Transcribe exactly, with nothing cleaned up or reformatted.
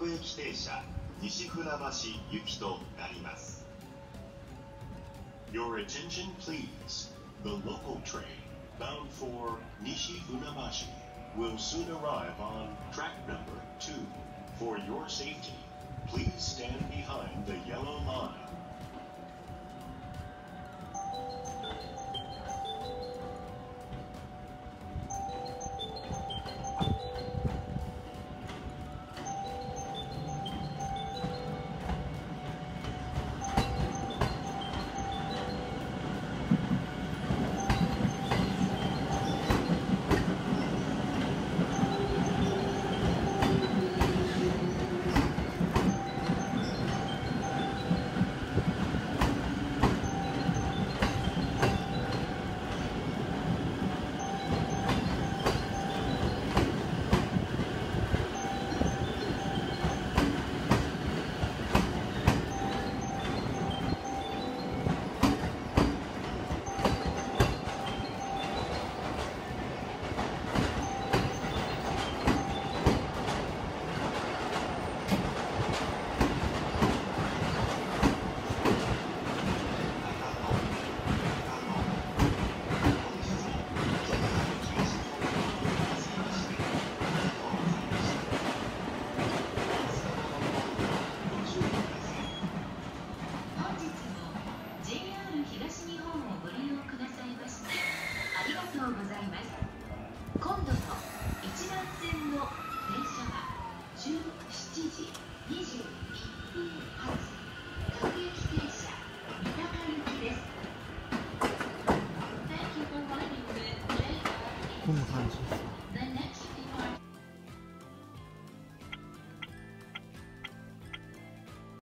各駅停車西船橋行きとなります。 Your attention please. The local train bound for Nishi-Funabashi will soon arrive on track number two. For your safety, please stand behind the yellow line. 今度のいちばん線の電車はじゅうしちじにじゅういっぷん発各駅停車三鷹行きです。 こんな感じ。